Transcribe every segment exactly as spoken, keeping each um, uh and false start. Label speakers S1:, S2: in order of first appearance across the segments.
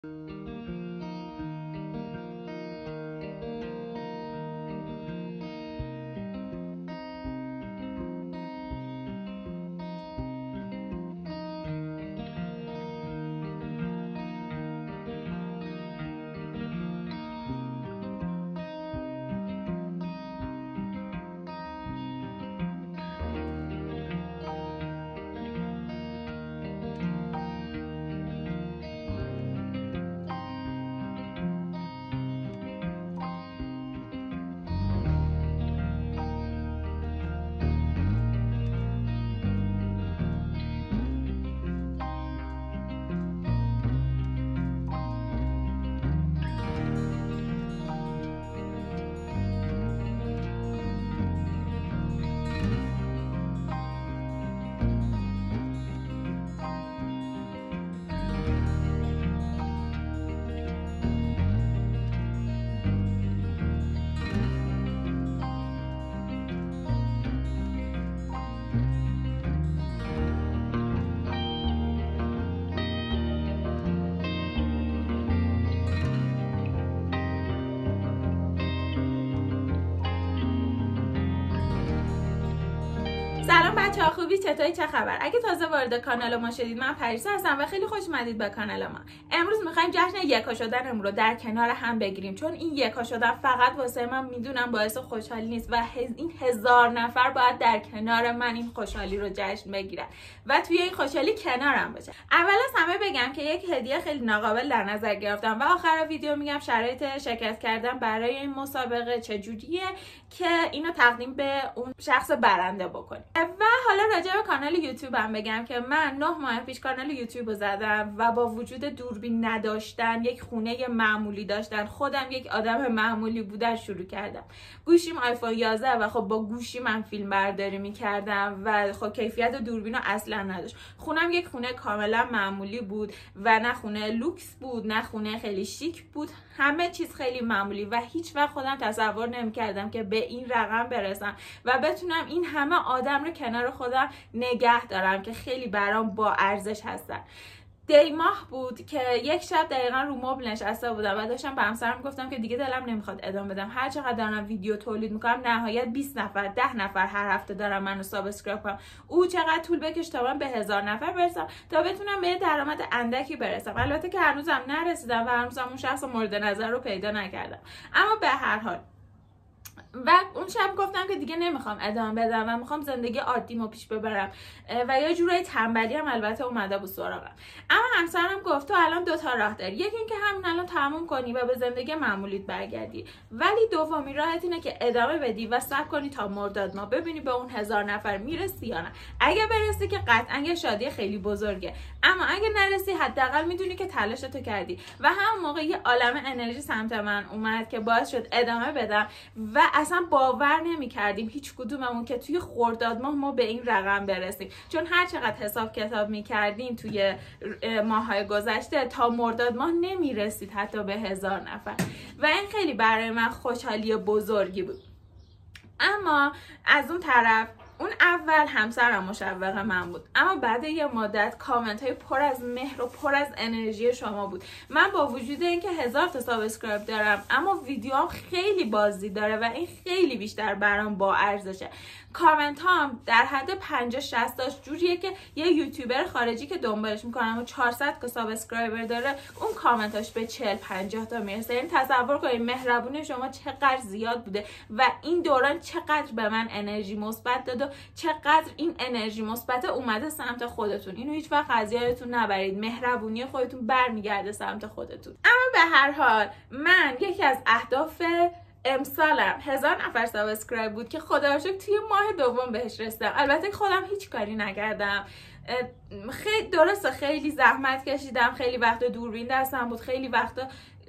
S1: سلام بچه ها، خوبی؟ چطوری؟ چه خبر؟ اگه تازه وارد کانال ما شدید، من پریسا هستم و خیلی خوش اومدید به کانال ما. امروز میخوایم جشن یکا شدنمون رو در کنار هم بگیریم، چون این یکا شدن فقط واسه من میدونم باعث خوشحالی نیست و این هزار نفر باید در کنار من این خوشحالی رو جشن بگیرن و توی این خوشحالی کنارم باشه. اول از همه بگم که یک هدیه خیلی ناقابل در نظر گرفتم و آخر ویدیو میگم شرایط شرکت کردن برای این مسابقه چجوریه که اینو تقدیم به اون شخص برنده بکنیم. و حالا راجع به کانال یوتیوب هم بگم که من نه ماه پیش کانال یوتیوب رو زدم و با وجود دوربین نداشتن، یک خونه معمولی داشتن، خودم یک آدم معمولی بودن شروع کردم. گوشیم آیفون یازده و خب با گوشی من فیلم برداری میکردم و خب کیفیت دوربین رو اصلا نداشت. خونم یک خونه کاملا معمولی بود و نه خونه لوکس بود نه خونه خیلی شیک بود، همه چیز خیلی معمولی و هیچ وقت خودم تصور نمیکردم که به این رقم برسم و بتونم این همه آدم رو کنار خودم نگه دارم که خیلی برام با ارزش هستن. دی ماه بود که یک شب دقیقا رو مبل نشسته بودم و داشتم به همسرم گفتم که دیگه دلم نمیخواد ادامه بدم. هر چقدر دارم ویدیو تولید میکنم نهایت بیست نفر ده نفر هر هفته دارم منو سابسکرایب کنم، او چقدر طول بکش تا من به هزار نفر برسم تا بتونم به درآمد اندکی برسم. البته که هنوزم نرسیدم و هنوزم اون شخص مورد نظر رو پیدا نکردم، اما به هر حال و اون شب گفتم که دیگه نمیخوام ادامه بدم و میخوام زندگی عادیمو پیش ببرم و یه جورای تنبلی هم البته اومده بود سراغم. اما همسرم گفت تو الان دو تا راه داری، یکی این که همین الان تموم کنی و به زندگی معمولیت برگردی، ولی دومی راهت اینه که ادامه بدی و صبر کنی تا مرداد ما ببینی به اون هزار نفر میرسی یا نه. اگه برسی که قطعا یه شادی خیلی بزرگه، اما اگه نرسی حداقل میدونی که تلاشتو کردی. و همون موقع یه عالمه انرژی سمت من اومد که باعث شد ادامه بدم و اصلا باور نمی کردیم هیچ کدوممون که توی خرداد ماه ما به این رقم برسیم، چون هر چقدر حساب کتاب می کردیم توی ماهای گذشته تا مرداد ماه نمی رسید حتی به هزار نفر و این خیلی برای من خوشحالی بزرگی بود. اما از اون طرف اون اول همسرم مشوق من بود، اما بعد یه مدت کامنت های پر از مهر و پر از انرژی شما بود. من با وجود اینکه هزار تا سابسکرایب دارم اما ویدیوام خیلی بازدی داره و این خیلی بیشتر برام با ارزشه. کامنت هم در حد پنجاه شصت تاش جوریه که یه یوتیوبر خارجی که دنبالش میکنم و چهارصد تا سابسکرایبر داره اون کامنتاش به چهل پنجاه تا میرسه. یعنی تصور کنید مهربونی شما چقدر زیاد بوده و این دوران چقدر به من انرژی مثبت داد و چقدر این انرژی مثبت اومده سمت خودتون. اینو هیچ وقت از یادتون نبرید، مهربونی خودتون برمیگرده سمت خودتون. اما به هر حال من یکی از اهداف امسالم هزار نفر سابسکرایب بود که خدا رو شکر توی ماه دوم بهش رسیدم. البته خودم هیچ کاری نکردم، خیلی درسته خیلی زحمت کشیدم، خیلی وقت دوربین دستم بود، خیلی وقت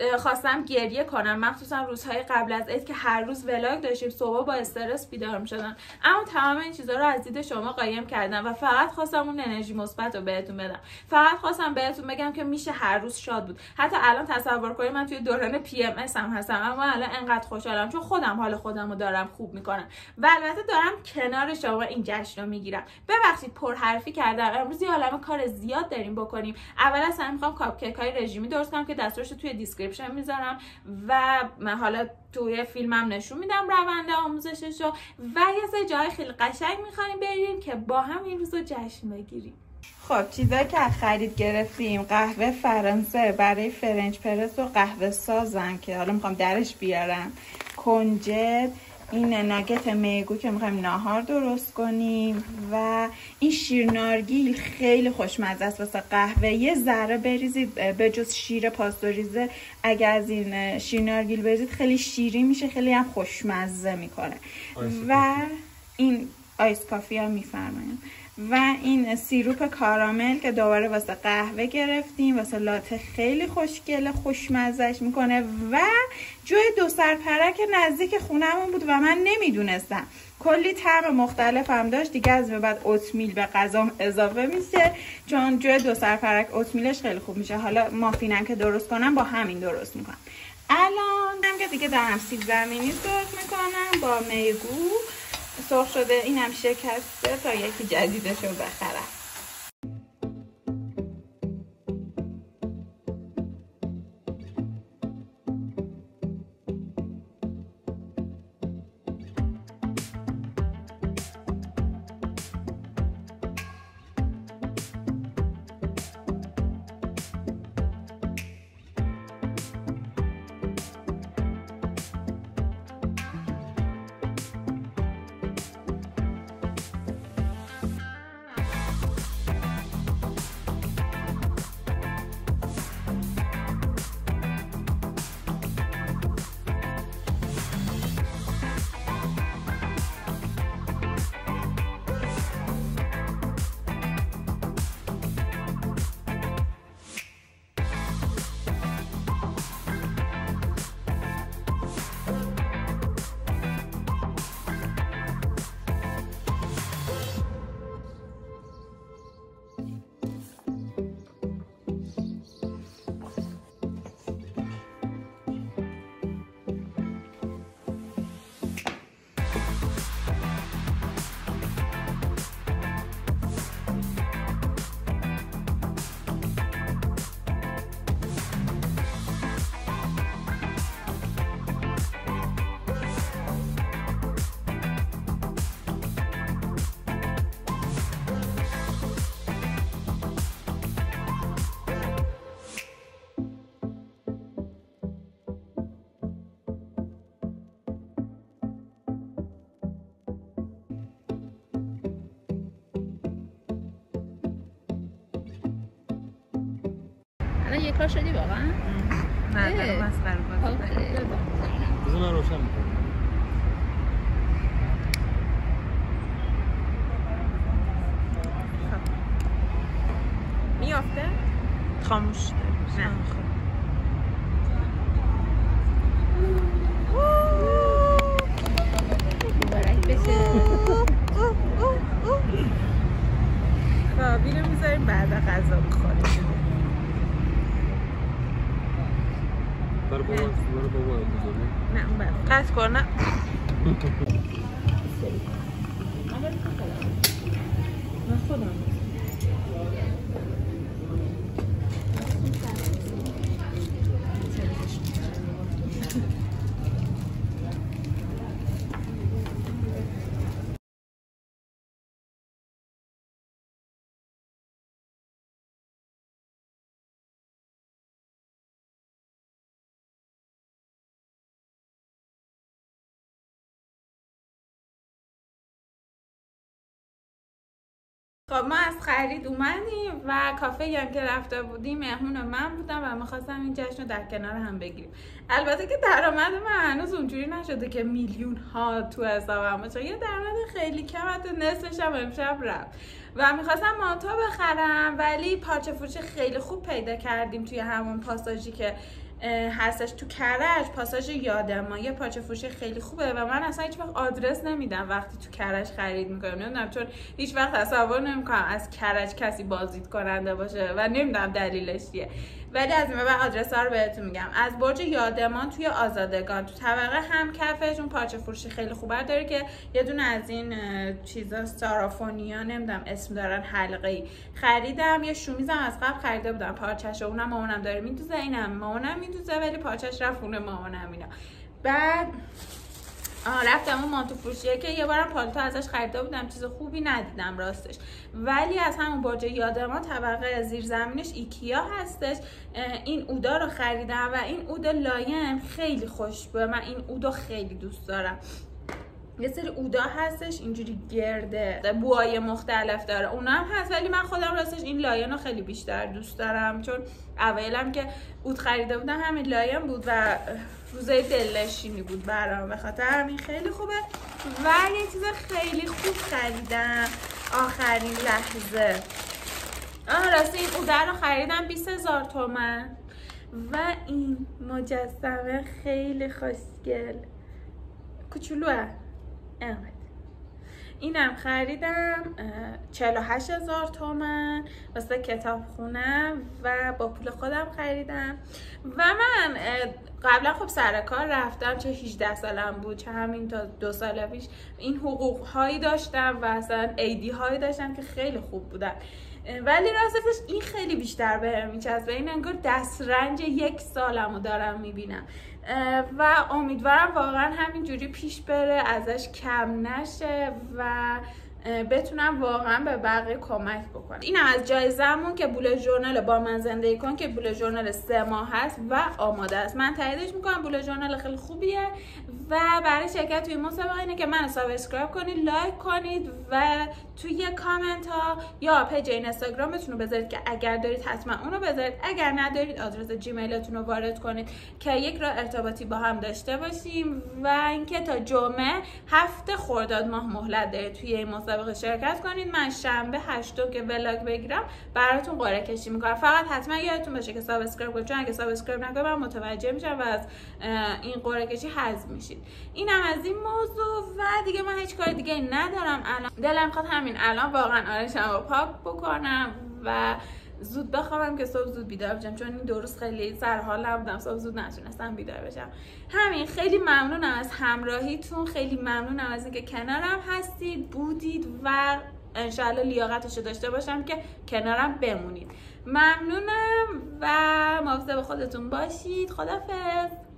S1: خواستم گریه کنم، مخصوصا روزهای قبل از عید که هر روز ولاگ داشتیم، صبح با استرس بیدار می‌شدم. اما تمام این چیزا رو از دید شما قایم کردم و فقط خواستم اون انرژی مثبت رو بهتون بدم. فقط خواستم بهتون بگم که میشه هر روز شاد بود. حتی الان تصور کنید من توی دوران پی ام اس هم هستم، اما الان انقدر خوشحالم چون خودم حال خودم رو دارم خوب میکنم و البته دارم کنار شما این جشن رو میگیرم. ببخشید پرحرفی کردم. امروز یه عالمه کار زیاد داریم بکنیم. اول اصلا میخوام کاپ کیک های رژیمی درست کنم که دستورش رو توی دیسکریپشن میذارم و حالا توی فیلمم نشون میدم روند آموزششو و یه سری جای خیلی قشنگ میخوایم بریم که با هم این روزو جشن بگیریم.
S2: خب چیزایی که خرید گرفتیم: قهوه فرانسه برای فرنچ پرس و قهوه سازم که حالا میخوام درش بیارم، کنجد، این ناگت میگو که میخوایم ناهار درست کنیم و این شیرنارگیل خیلی خوشمزه است واسه قهوه. یه ذره بریزید به جز شیر پاستوریزه، اگه از این شیرنارگیل بریزید خیلی شیرین میشه، خیلی هم خوشمزه میکنه. و این آیس کافی هم میفرماییم و این سیروپ کارامل که دوباره واسه قهوه گرفتیم، واسه لاته خیلی خوشگله، خوشمزهش میکنه و جوی دو سرپرک نزدیک خونمون بود و من نمیدونستم. کلی طعم مختلف هم داشت. دیگه از به بعد اوتمیل به غذام اضافه میشه چون جوی دو سرپرک اوتمیلش خیلی خوب میشه. حالا مافینم که درست کنم با همین درست میکنم. الان هم که دیگه دارم سیب زمینی سرخ میکنم با میگو. سرخ شده، اینم شکسته تا یکی جدیدشو بخرم.
S3: الان یک کار شدی واقعا؟
S2: نه دارم مسخره بازی.
S4: بذار من روشن میکنم.
S2: میافته؟ خاموش نه خب
S3: مبارک بشه.
S2: خب اینو میذاریم بعد غذا بخوریم.
S4: برای بابا برای بابا بذاری.
S2: نه اون بعد قطع کن. نه من خودم
S1: خب ما از خرید اومدیم و کافه هم که رفته بودیم مهمون من بودم و می‌خواستم این جشن رو در کنار هم بگیریم. البته که درآمد من هنوز اونجوری نشده که میلیون ها تو حسابم باشه، یه درآمد خیلی کم، حتی نصفش هم امشب رفت و می‌خواستم مانتو بخرم ولی پارچه فروش خیلی خوب پیدا کردیم توی همون پاساژی که هستش تو کرج، پاساژ یادما، یه پارچه فروشی خیلی خوبه و من اصلا هیچ وقت آدرس نمیدم وقتی تو کرج خرید میکنم. نمیدونم چون هیچ وقت تصور نمیکنم از کرج کسی بازدید کننده باشه و نمیدونم دلیلش چیه، ولی از این به بعد آدرس ها رو بهتون میگم. از برج یادمان توی آزادگان تو طبقه هم کفش اون پارچه فروشی خیلی خوبه داره که یه دونه از این چیزا سارافونیا نمیدونم اسم دارن حلقه‌ای خریدم. یه شومیزم از قبل خریده بودم پارچه‌شو، اونم مامانم داره میدوزه، اینم مامانم میدوزه ولی پارچه‌ش رفت خونه مامانم اینا. بعد آه رفتم اون مانتو فروشیه که یه بارم پالتو ازش خریده بودم، چیز خوبی ندیدم راستش، ولی از همون برج یادمان طبقه زیرزمینش ایکیا هستش. این اودا رو خریدم و این اود لایم خیلی خوشبوه، من این اودو خیلی دوست دارم. یه سری اودا هستش اینجوری گرده، بوهای مختلف داره، اونا هم هست، ولی من خودم راستش این لاین رو خیلی بیشتر دوست دارم چون اوایلم که اود خریده بودم همین لاین بود و روزای دلنشینی بود برام، به خاطر همین خیلی خوبه. و یه چیز خیلی خوب خریدم آخرین لحظه، آه راستی این اوده رو خریدم بیست هزار تومن و این مجسمه خیلی خوشگل کوچولوه اینقدر. اینم خریدم چهل و هشت هزار تومن واسه کتاب خونم و با پول خودم خریدم. و من قبلا خب سر کار رفتم، چه هجده سالم بود چه همین تا دو سال پیش، این حقوق هایی داشتم و اصلا ایدی هایی داشتم که خیلی خوب بودن، ولی راستش این خیلی بیشتر بهم میچسبه، این انگار دسترنج یک سالمو دارم میبینم و امیدوارم واقعا همینجوری پیش بره، ازش کم نشه و بتونم واقعا به بقیه کمک بکنم. اینم از جایزه‌مون که بولت ژورنال با من زندگی کن که بولت ژورنال سه ماه هست و آماده است، من تاییدش میکنم. بولت ژورنال خیلی خوبیه و برای شرکت توی مسابقه اینه که منو سابسکرایب کنید، لایک کنید و توی کامنت ها یا پیج اینستاگرامتون رو بذارید که اگر دارید حتما اونو بذارید، اگر ندارید آدرس جیمیلتون رو وارد کنید که یک راه ارتباطی با هم داشته باشیم. و اینکه تا جمعه هفت خرداد ماه مهلت دارید توی این مسابقه شرکت کنید. من شنبه هشتم که ولاگ بگیرم براتون قرعه کشی میکنم، فقط حتما یادتون باشه که سابسکرایب کنید، چون اگه سابسکرایب نکنید من متوجه میشم و از این قرعه کشی حذف میشید. اینم از این موضوع و دیگه من هیچ کار دیگه ندارم الان. دلم میخواد همین الان واقعا آرایشم رو پاک بکنم و زود بخوابم که صبح زود بیدار بشم، چون این دو روز خیلی سر حال نبودم، صبح زود نتونستم بیدار بشم. همین، خیلی ممنونم از همراهیتون، خیلی ممنونم از اینکه کنارم هستید، بودید و انشالله لیاقتشو داشته باشم که کنارم بمونید. ممنونم و مواظب خودتون باشید. خدافظ.